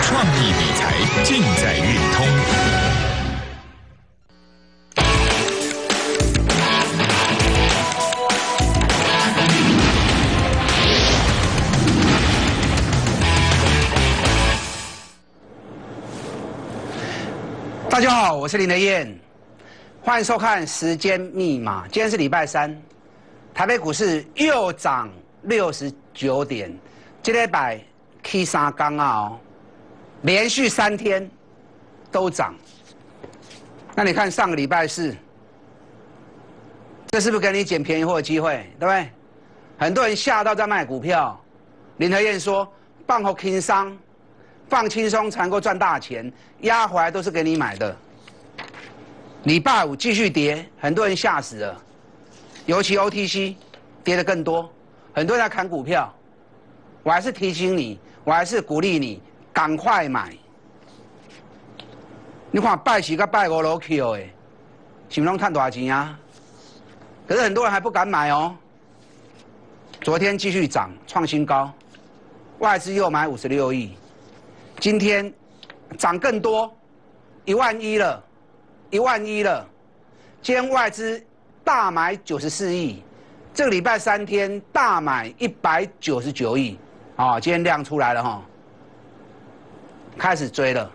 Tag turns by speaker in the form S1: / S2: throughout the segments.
S1: 创意理财尽在运通。
S2: 大家好，我是林德燕，欢迎收看《时间密码》。今天是礼拜三，台北股市又涨69点，今天摆 K 3刚哦，连续3天都涨。那你看上个礼拜四，这是不是给你捡便宜货的机会？对不对？很多人吓到在卖股票，林德燕说放好轻松。放轻松才能够赚大钱，压回来都是给你买的。礼拜五继续跌，很多人吓死了，尤其 OTC 跌得更多，很多人在砍股票。我还是提醒你，我还是鼓励你赶快买。你看拜4跟拜5都 Q 哎，是不是赚多少钱啊？可是很多人还不敢买哦。昨天继续涨，创新高，外资又买56亿。今天涨更多，11000了，11000了。今天外资大买94亿，这个礼拜3天大买199亿，啊，今天量出来了哈，开始追了。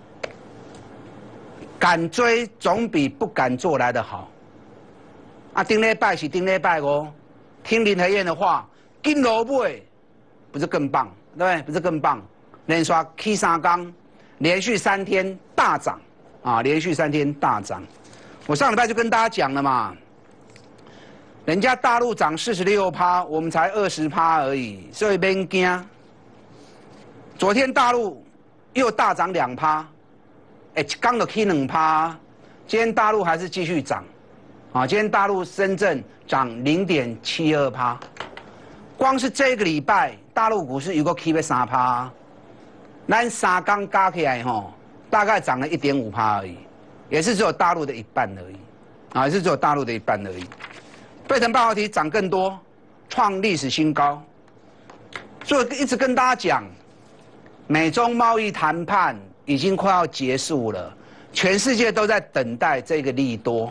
S2: 敢追总比不敢做来的好。啊，顶礼拜是顶礼拜哦，听林和燕的话，跟萝卜不是更棒，对不对？不是更棒。连刷 K 3刚，连续3天大涨，啊，连续3天大涨。我上礼拜就跟大家讲了嘛，人家大陆涨46%，我们才20%而已，所以别惊。昨天大陆又大涨2%，刚就起2%，今天大陆还是继续涨，啊，今天大陆深圳涨0.72%，光是这个礼拜大陆股市有个起要3%。咱3天加起来吼，大概涨了1.5%而已，也是只有大陆的一半而已，啊，也是只有大陆的一半而已。费城半导体涨更多，创历史新高。所以一直跟大家讲，美中贸易谈判已经快要结束了，全世界都在等待这个利多。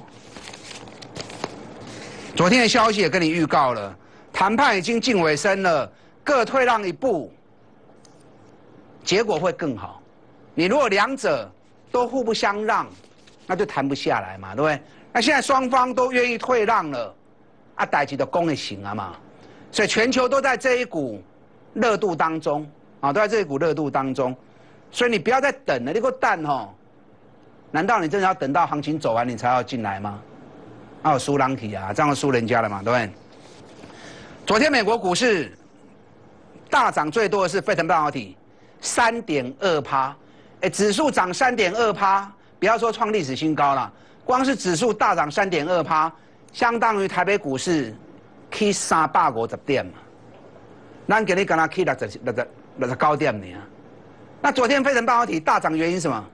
S2: 昨天的消息也跟你预告了，谈判已经近尾声了，各退让一步。结果会更好。你如果两者都互不相让，那就谈不下来嘛，对不对？那现在双方都愿意退让了，啊，代志就讲得行啊嘛。所以全球都在这一股热度当中，啊，都在这一股热度当中。所以你不要再等了，你给我等吼。难道你真的要等到行情走完你才要进来吗？啊，有输人去啊，这样输人家了嘛，对不对？昨天美国股市大涨最多的是费城半导体。3.2%，指数涨3.2%，不要说创历史新高了，光是指数大涨3.2%，相当于台北股市起350点嘛。咱今日刚才起69点呢。那昨天费城半导体大涨原因是什么？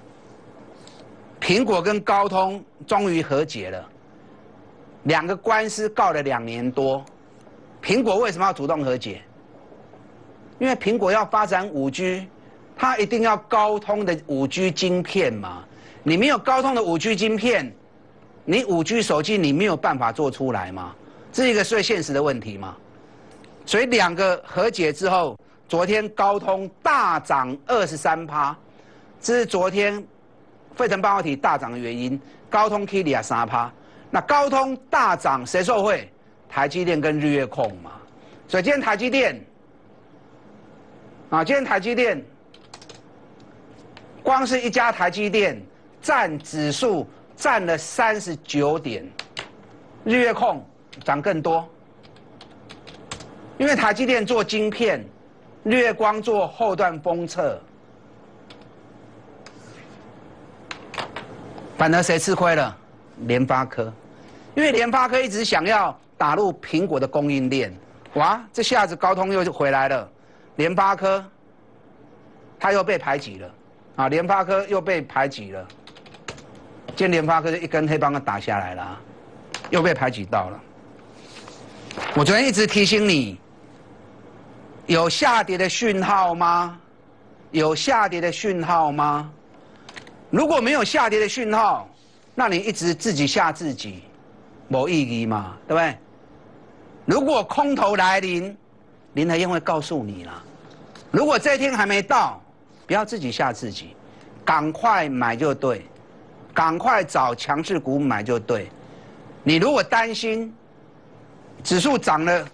S2: 苹果跟高通终于和解了，2个官司告了2年多，苹果为什么要主动和解？因为苹果要发展5G， 它一定要高通的5G 晶片嘛。你没有高通的5G 晶片，你5G 手机你没有办法做出来嘛，这是一个最现实的问题嘛。所以2个和解之后，昨天高通大涨23%，这是昨天费城半导体大涨的原因。高通起3%，那高通大涨谁受惠？台积电跟日月控嘛。所以今天台积电。啊，今天台积电，光是一家台积电占指数占了39点，日月控涨更多，因为台积电做晶片，日月光做后段封测，反而谁吃亏了？联发科，因为联发科一直想要打入苹果的供应链，哇，这下子高通又回来了。联发科，它又被排挤了，啊，联发科又被排挤了。今天联发科就一根黑棒打下来了，又被排挤到了。我昨天一直提醒你，有下跌的讯号吗？ 有下跌的讯号吗？如果没有下跌的讯号，那你一直自己吓自己，没意义嘛，对不对？如果空头来临，林和燕会告诉你了。如果这一天还没到，不要自己吓自己，赶快买就对，赶快找强势股买就对。你如果担心指数涨了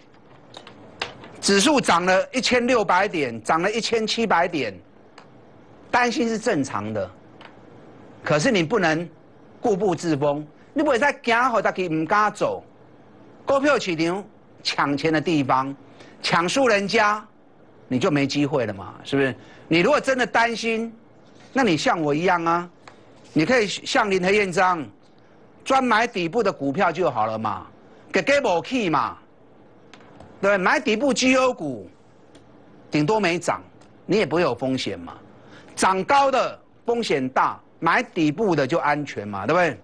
S2: 1600点，涨了1700点，担心是正常的。可是你不能固步自封，你不会再惊好大家唔敢走。股票市场抢钱的地方，抢输人家，你就没机会了嘛，是不是？你如果真的担心，那你像我一样啊，你可以像林和燕这样，专买底部的股票就好了嘛，给无去嘛，对，买底部绩优股，顶多没涨，你也不会有风险嘛。涨高的风险大，买底部的就安全嘛，对不对？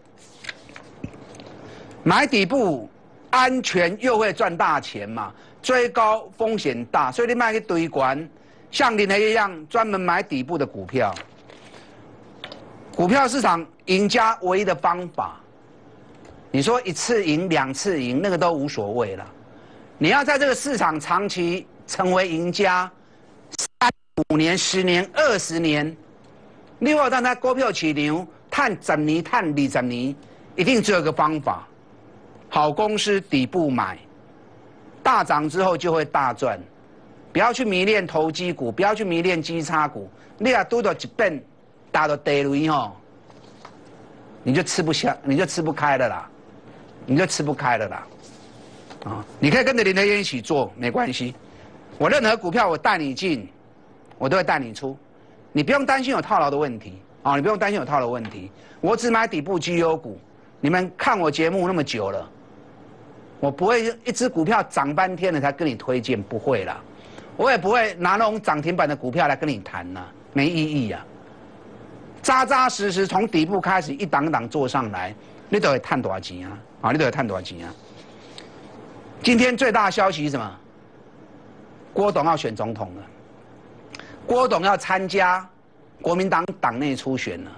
S2: 买底部安全又会赚大钱嘛，追高风险大，所以你卖去堆管，像林和燕一样专门买底部的股票。股票市场赢家唯一的方法，你说1次赢2次赢，那个都无所谓了。你要在这个市场长期成为赢家，3、5年、10年、20年，你要让它股票市场赚10年、赚20年，一定只有一个方法：好公司底部买，大涨之后就会大赚。不要去迷恋投机股，不要去迷恋基差股。你若拄到一本打到地雷吼，你就吃不下，你就吃不开了啦，你就吃不开了啦。啊，你可以跟着林和燕一起做，没关系。我任何股票我带你进，我都会带你出，你不用担心有套牢的问题啊，你不用担心有套牢的问题。我只买底部绩优股，你们看我节目那么久了，我不会一只股票涨半天了才跟你推荐，不会啦。我也不会拿那种涨停板的股票来跟你谈呐，没意义啊。扎扎实实从底部开始一档一档做上来，你都会赚多少钱啊？啊，你都会赚多少钱啊？今天最大的消息是什么？郭董要选总统了，郭董要参加国民党党内初选了。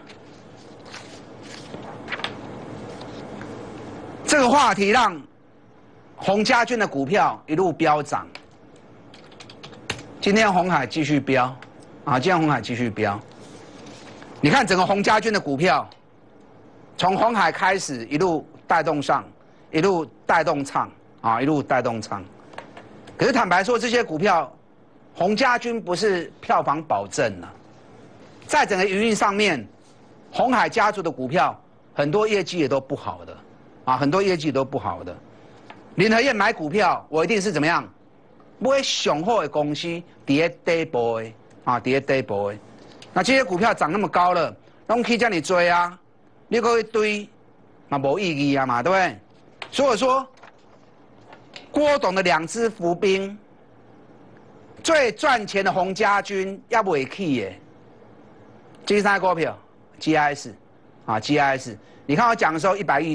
S2: 这个话题让洪家军的股票一路飙涨。今天鸿海继续飙，啊，今天鸿海继续飙。你看整个洪家军的股票，从鸿海开始一路带动上，一路带动唱，啊，一路带动唱。可是坦白说，这些股票，洪家军不是票房保证啊。在整个营运上面，鸿海家族的股票很多业绩也都不好的，啊，很多业绩都不好的。林和燕买股票，我一定是怎么样？买上好的公司，伫咧底部的，啊，伫咧底部的。那这些股票涨那么高了，拢可以叫你追啊，你搁一堆，那无意义啊嘛，对不对？所以说，郭董的2支伏兵，最赚钱的洪家军要不会去耶。这是啥股票 ？GIS， 啊 ，GIS。你看我讲的时候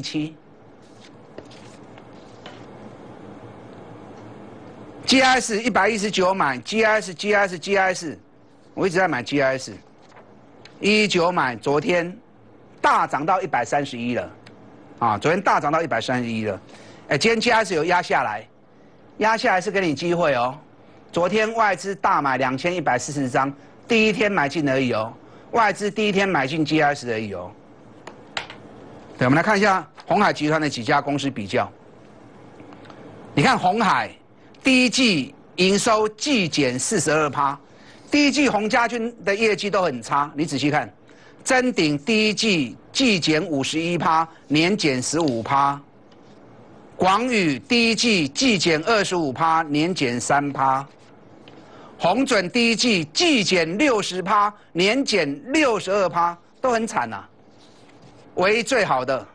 S2: 117。GIS 119买 ，GIS， 我一直在买 GIS，119买，昨天大涨到131了，啊，昨天大涨到131了，哎，今天 GIS 有压下来，压下来是给你机会哦。昨天外资大买2140张，第一天买进而已哦，外资第一天买进 GIS 而已哦。对，我们来看一下鸿海集团的几家公司比较，你看鸿海。第一季营收季减42%，第一季洪家军的业绩都很差，你仔细看，臻鼎第一季季减51%，年减15%，广宇第一季季减25%，年减3%，鸿准第一季季减60%，年减62%，都很惨呐、啊。唯一最好的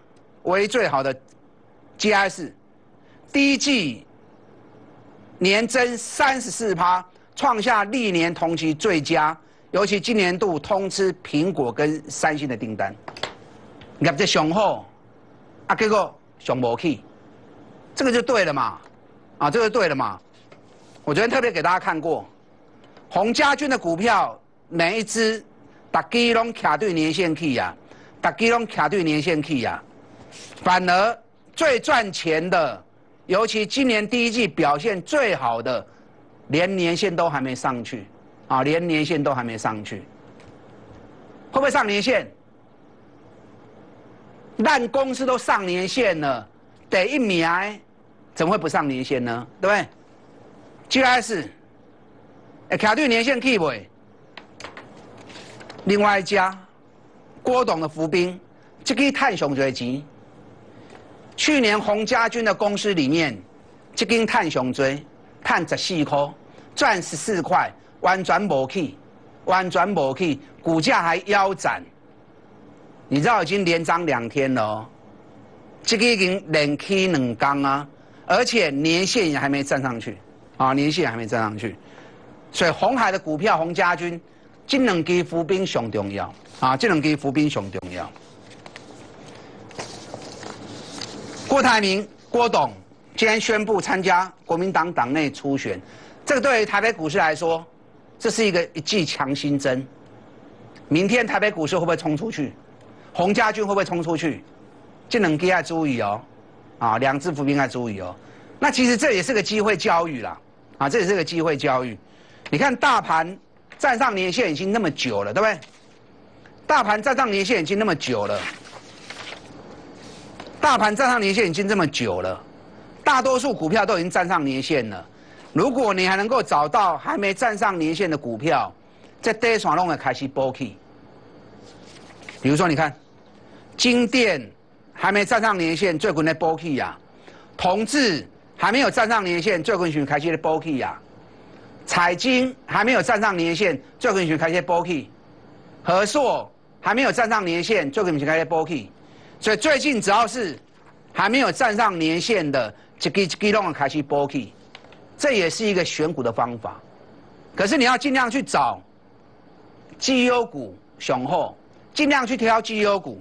S2: GIS， 第一季年增34%，创下历年同期最佳。尤其今年度通吃苹果跟三星的订单，业绩上好，啊，结果上无去，这个就对了嘛，啊，这个对了嘛。我昨天特别给大家看过，洪家军的股票每一只大基拢卡对年线去呀，大基拢卡对年线去呀，反而最赚钱的，尤其今年第一季表现最好的，连年线都还没上去，啊，连年线都还没上去，会不会上年线？烂公司都上年线了，第一名怎么会不上年线呢？对不对 ？GS 卡对年线去不？另外一家郭董的伏兵，这个探熊最钱。去年洪家军的公司里面，这根探熊追探14块，赚14块，完全没去，完全没去，股价还腰斩。你知道已经连涨2天了哦，这个已经连起2天啊，而且年线也还没站上去，啊，年线还没站上去，所以鸿海的股票洪家军，这2支伏兵上重要，啊，这2支伏兵上重要。郭台铭、郭董今天宣布参加国民党党内初选，这个对于台北股市来说，这是一剂强心针。明天台北股市会不会冲出去？洪家军会不会冲出去？这2支要注意哦，啊，2支伏兵要注意哦。那其实这也是个机会教育啦，啊，这也是个机会教育。你看大盘站上年线已经那么久了，对不对？大盘站上年线已经那么久了。大盘站上年线已经这么久了，大多数股票都已经站上年线了。如果你还能够找到还没站上年线的股票，在低线弄的开始补起。比如说，你看，金电还没站上年线，最近在补起呀；同志还没有站上年线，最近开始在补起呀；彩晶还没有站上年线，最近开始在补起；和硕还没有站上年线，最近开始在补起。所以最近只要是还没有站上年线的，一支拢开始补起，这也是一个选股的方法。可是你要尽量去找绩优股雄厚，尽量去挑绩优股。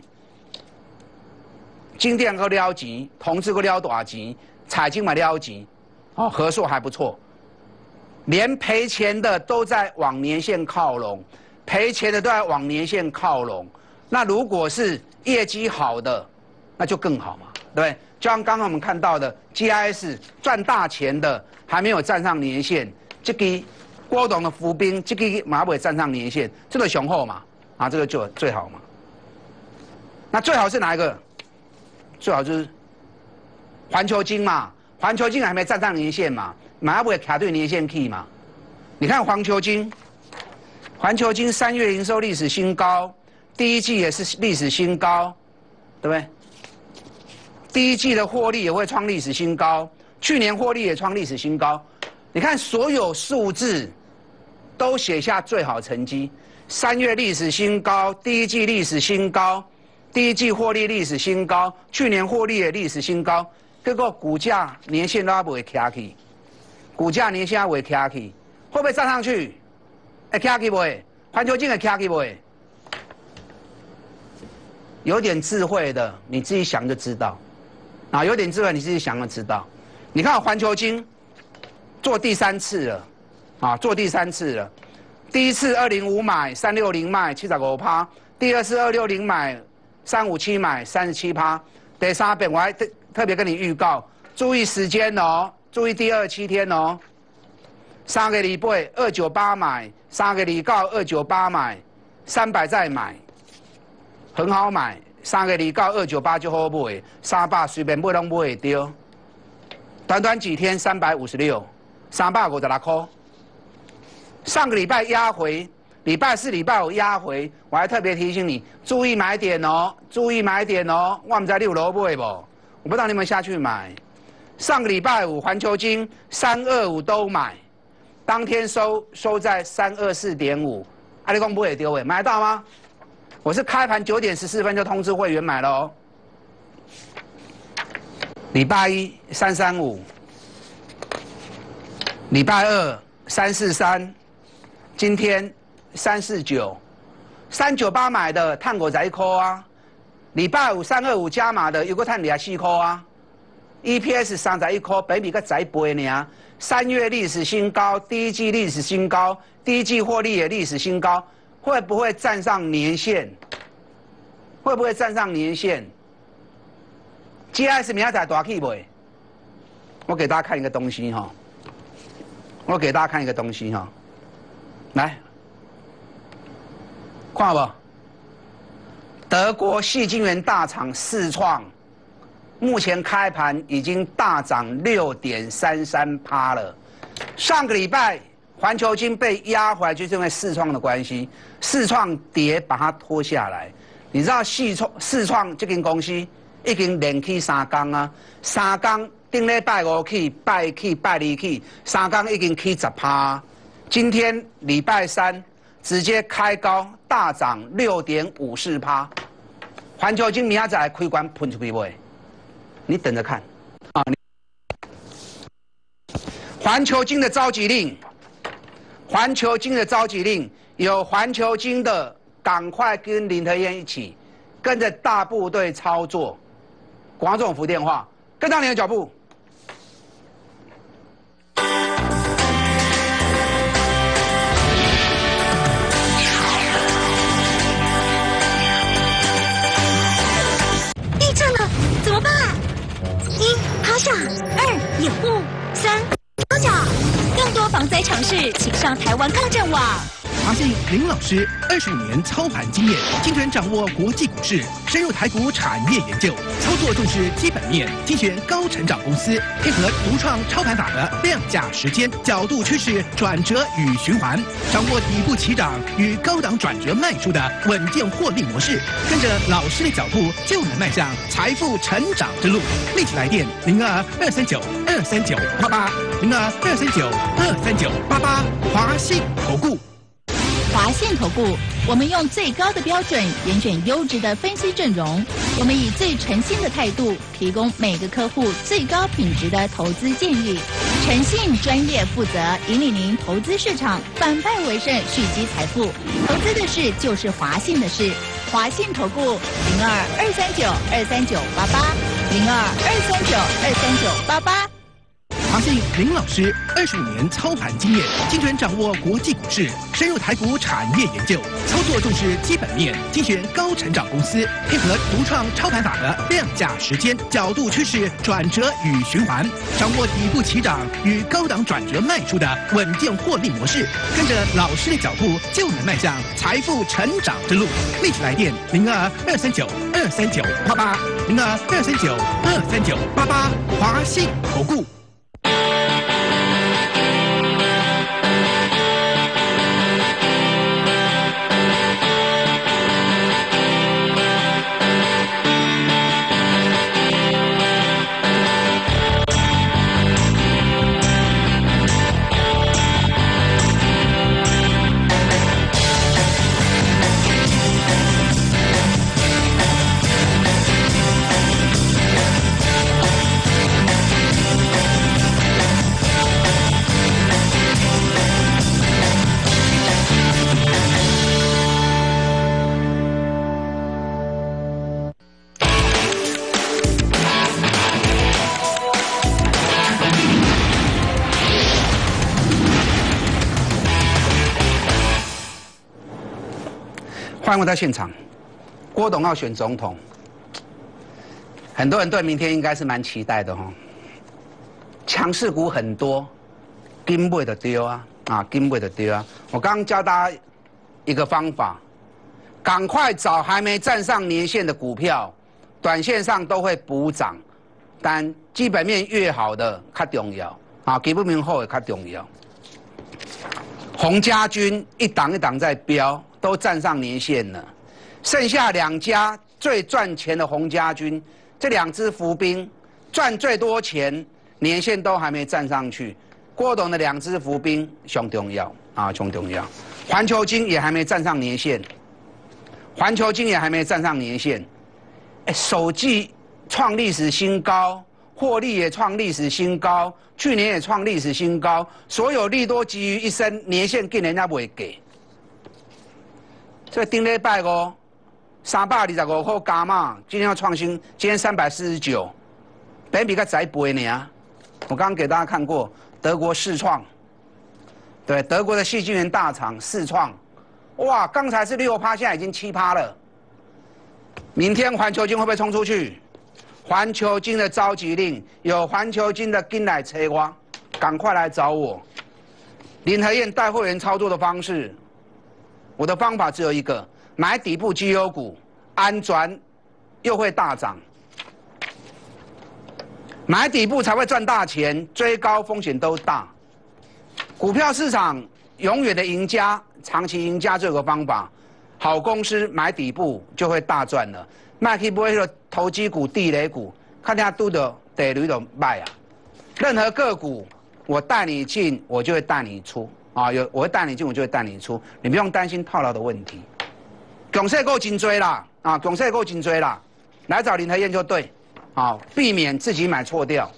S2: 金电够撩钱，同志够撩大钱，彩晶嘛撩钱，哦，和硕还不错，连赔钱的都在往年线靠拢，赔钱的都在往年线靠拢。那如果是业绩好的，那就更好嘛，对不对？就像刚刚我们看到的 GIS 赚大钱的还没有站上年线，这个郭董的伏兵，这个马尾站上年线，这个雄厚嘛，啊，这个就最好嘛。那最好是哪一个？最好就是环球晶嘛，环球晶还没站上年线嘛，马尾卡对年线 K 嘛。你看环球晶3月营收历史新高。第一季也是历史新高，对不对？第一季的获利也会创历史新高，去年获利也创历史新高。你看所有数字都写下最好成绩，3月历史新高，第一季历史新高，第一季获利历史新高，去年获利也历史新高。结果股价年线都还不会卡起，股价年线还会卡起，会不会站上去？会卡起不会？环球晶会卡起不会？有点智慧的，你自己想就知道，啊，有点智慧你自己想就知道。你看环球晶做第3次了，啊，做第3次了。第一次205买，360卖75%；第二次260买，357买37%。第3遍我还特别跟你预告，注意时间哦，注意第27天哦。3个礼拜298买，3个礼告298买，300再买。很好买，3个礼告298就好买，300随便买拢买得到。短短几天356，356块。上个礼拜压回，礼拜4、礼拜5压回，我还特别提醒你注意买点哦，注意买点哦。我们在6楼买不？我不知道你们下去买。上个礼拜5环球晶325都买，当天收在324.5，啊，你讲买得到诶？买得到吗？我是开盘9点14分就通知会员买了哦。礼拜1 335，礼拜2 343，今天349，398买的探狗仔1块啊。礼拜5 325加码的有个探2块啊。 ，EPS 31块，本比个10倍呢。3月历史新高，第一季历史新高，第一季获利也历史新高，会不会站上年线？会不会站上年线 ？GS 明仔载大起未？我给大家看一个东西哈，我给大家看一个东西哈，来，看不？德国矽晶圆大厂世创，目前开盘已经大涨6.33%了。上个礼拜环球晶被压回来，就是因为世创的关系，世创跌把它拖下来。你知道世创这间公司已经连起3天啊，3天顶礼拜5起，拜起拜2起，3天已经起10%。今天礼拜3直接开高大涨6.54%。环球晶明仔载开关喷出去未？你等着看啊！环球晶的召集令，环球晶的召集令有环球晶的。赶快跟林和燕一起，跟着大部队操作。广总府电话，跟上你的脚步。
S3: 地震了，怎么办？1. 趴下，2. 掩护，3. 招脚。更多防灾常识，请上台湾抗震网。
S4: 华信林老师25年操盘经验，精准掌握国际股市，深入台股产业研究，操作重视基本面，精选高成长公司，配合独创操盘法的量价时间、角度趋势、转折与循环，掌握底部起涨与高档转折卖出的稳健获利模式，跟着老师的脚步，就能迈向财富成长之路。立即来电02-239-23988，02-239-23988，华信投顾。
S5: 华信投顾，我们用最高的标准严选优质的分析阵容，我们以最诚信的态度提供每个客户最高品质的投资建议，诚信、专业、负责，引领您投资市场反败为胜，蓄积财富。投资的事就是华信的事，华信投顾02-239-23988，02-239-23988。
S4: 华信林老师25年操盘经验，精准掌握国际股市，深入台股产业研究，操作重视基本面，精选高成长公司，配合独创操盘法的量价时间、角度趋势、转折与循环，掌握底部起涨与高档转折卖出的稳健获利模式，跟着老师的脚步，就能迈向财富成长之路。立即来电02-239-23988，02-239-23988，华信投顾。
S2: 欢迎回到现场，郭董要选总统，很多人对明天应该是蛮期待的哈。强势股很多，金买的丢啊，金买的丢啊。我刚刚教大家一个方法，赶快找还没站上年线的股票，短线上都会补涨，但基本面越好的较重要啊，基本面好的较重要。洪家军一档一档在飙。都站上年线了，剩下2家最赚钱的洪家军，这2只伏兵赚最多钱，年线都还没站上去。郭董的2只伏兵上重要啊，上重要。环球晶也还没站上年线，环球晶也还没站上年线。首季创历史新高，获利也创历史新高，去年也创历史新高，所有利多集于一身，年线竟人家不会给。所以顶礼拜5，325块加码，今天要创新，今天349， 本益比才1倍呢。我刚刚给大家看过德国世创，对，德国的细晶圆大厂世创，哇，刚才是6%，现在已经7%了。明天环球晶会不会冲出去？环球晶的召集令，有环球晶的进来催我，赶快来找我。林和燕带会员操作的方式，我的方法只有一个：买底部绩优股，安全又会大涨。买底部才会赚大钱，追高风险都大。股票市场永远的赢家，长期赢家就有个方法：好公司买底部就会大赚了。卖去买那个投机股、地雷股，看他拄到地雷就卖啊。任何个股，我带你进，我就会带你出啊。我会带你进，我就会带你出，你不用担心套牢的问题。强势股真多啦，啊，强势股真多啦，来找林和燕就对。好，避免自己买错掉。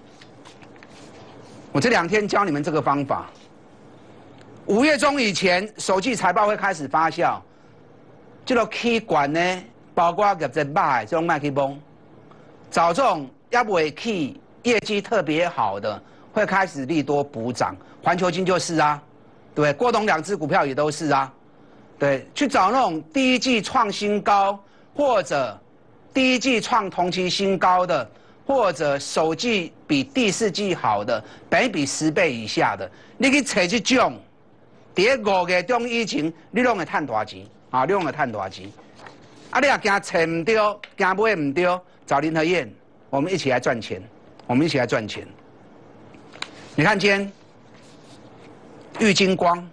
S2: 我这2天教你们这个方法。5月中以前，首季财报会开始发酵，这个起管呢，包括业绩歹，这种卖去崩。找这种要不会起业绩特别好的，会开始利多补涨。环球晶就是啊，对，郭董2只股票也都是啊，对，去找那种第一季创新高或者。第一季创同期新高的，或者首季比第4季好的，本益比10倍以下的，你去找这种，在5月中以前，你拢会赚大钱啊！你拢会赚大钱。啊，你也惊找唔到，惊买唔到，找林和燕，我们一起来赚钱，我们一起来赚钱。你看今天，玉晶光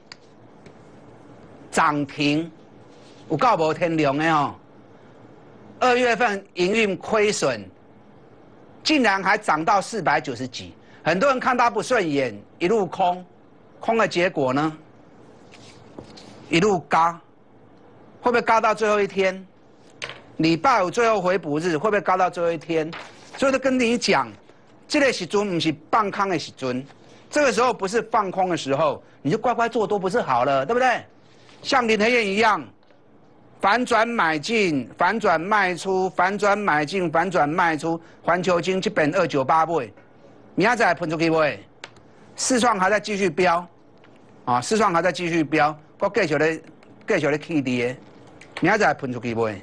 S2: 涨停，有够无天良的哦。2月份营运亏损，竟然还涨到490几，很多人看它不顺眼，一路空，空的结果呢，一路嘎，会不会嘎到最后一天？礼拜5最后回补日会不会嘎到最后一天？所以就跟你讲，这个时阵不是放空的时阵，这个时候不是放空的时候，你就乖乖做多不是好了，对不对？像林和燕一样。反转买进，反转卖出，反转买进，反转卖出。环球晶这边298买，明仔喷出去买。世创还在继续飙，啊，世创还在继续飙，我继续咧起跌，明仔喷出去买。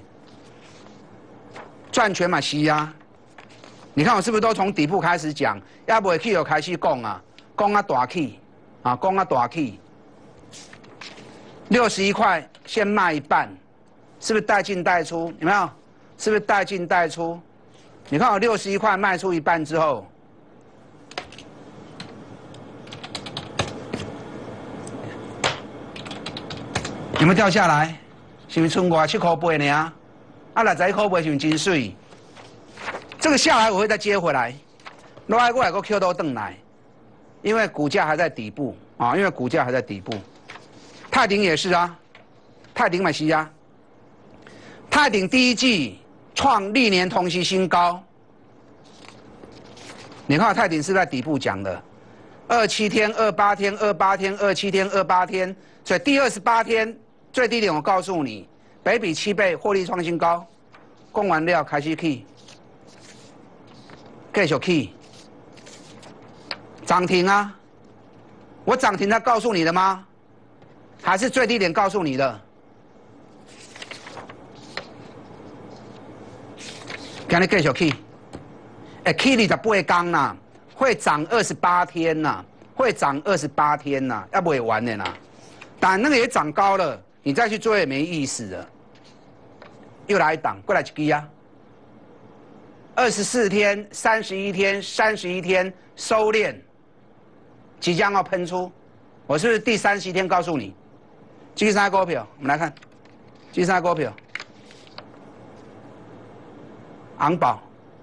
S2: 赚钱嘛是啊，你看我是不是都从底部开始讲，要不会去就开始讲啊，讲啊大起，啊讲啊大起。61块先卖一半。是不是带进带出？有没有？是不是带进带出？你看我61块卖出一半之后，有没有掉下来？是不是剩5、7块8呢？啊，61块8是不是真水？这个下来我会再接回来，落来过来个 Q 都回来，因为股价还在底部啊，因为股价还在底部。泰鼎也是啊，泰鼎买西啊。泰鼎第一季创历年同期新高，你看泰鼎是在底部讲的，27天、28天、28天、27天、28天，所以第28天最低点我告诉你，本益比7倍，获利创新高，供完料开始起，继续起，涨停啊！我涨停才告诉你的吗？还是最低点告诉你的？今日继续起，起28天啦，会涨28天啦，会涨28天啦，要不会完的啦。但那个也涨高了，你再去做也没意思了。又来一档，过来一支啊！24天、31天、31天收敛，即将要喷出。我是不是第30天告诉你？第三股票，我们来看，第三股票。昂宝，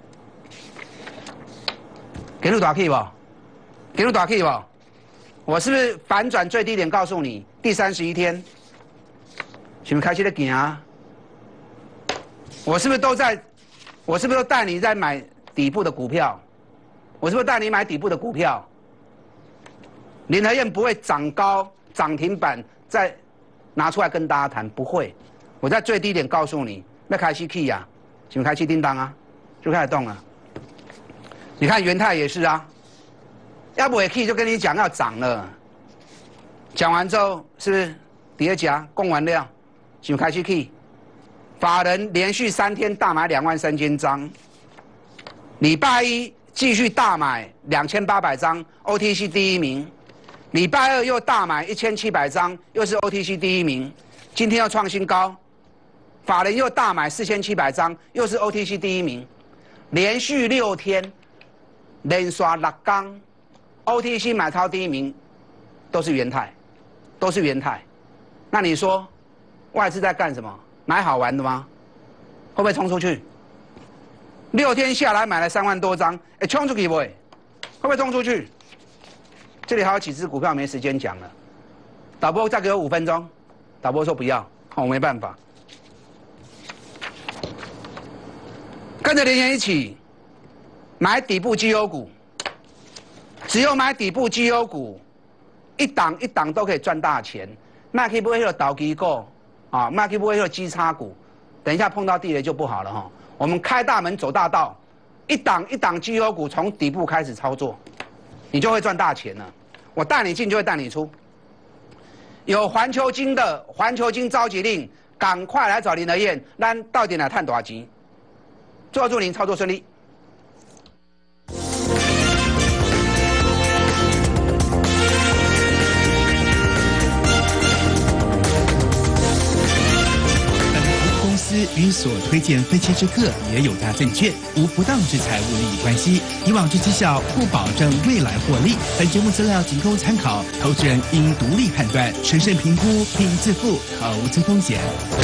S2: 给你大 K 不？给你大 K 不？我是不是反转最低点告诉你？第31天，是不是开始在行啊？我是不是都带你在买底部的股票？我是不是带你买底部的股票？林和燕不会涨高涨停板再拿出来跟大家谈，不会。我在最低点告诉你，要开始起呀。就开始叮当啊，就开始动了。 你看元泰也是啊，要不也可以就跟你讲要涨了。讲完之后是不是叠加供完料就开始去？法人连续3天大买23000张，礼拜一继续大买2800张 ，OTC 第1名。礼拜二又大买1700张，又是 OTC 第1名。今天又创新高，法人又大买4700张，又是 OTC 第1名。连续6天，连刷6天 ，OTC 买超第1名都是元泰，都是元泰。那你说外资在干什么？买好玩的吗？会不会冲出去？6天下来买了3万多张，冲出去不会？会不会冲出去？这里还有几只股票没时间讲了，导播再给我5分钟。导播说不要，我没办法。跟着联研一起买底部绩优股，只有买底部绩优股，一档一档都可以赚大钱。卖去不会有倒机股啊，卖去不会有基差股，等一下碰到地雷就不好了哈。我们开大门走大道，一档一档绩优股从底部开始操作，你就会赚大钱了。我带你进就会带你出。有环球金的环球金召集令，赶快来找林和燕，咱到底来探大钱。最后祝您操作顺利。
S4: 与所推荐分期之客也有大证券无不当之财务利益关系，以往之绩效不保证未来获利。本节目资料仅供参考，投资人应独立判断、审慎评估并自负投资风险。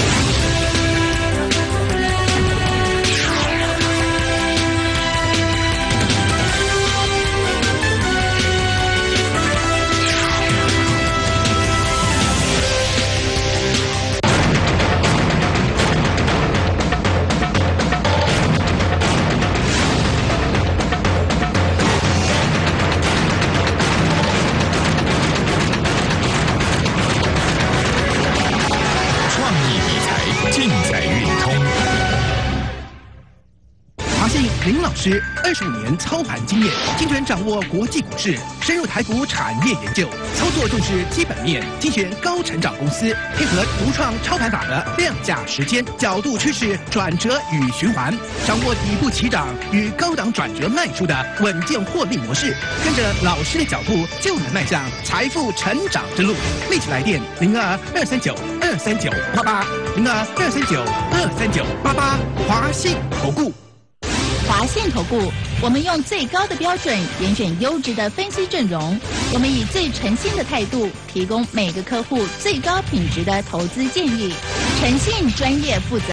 S4: 林老师25年操盘经验，精准掌握国际股市，深入台股产业研究，操作重视基本面，精选高成长公司，配合独创操盘法的量价时间、角度趋势、转折与循环，掌握底部起涨与高档转折卖出的稳健获利模式，跟着老师的脚步，就能迈向财富成长之路。立即来电02-239-23988，02-239-23988，华信投顾。
S5: 华信投顾，我们用最高的标准严选优质的分析阵容，我们以最诚信的态度提供每个客户最高品质的投资建议，诚信、专业、负责。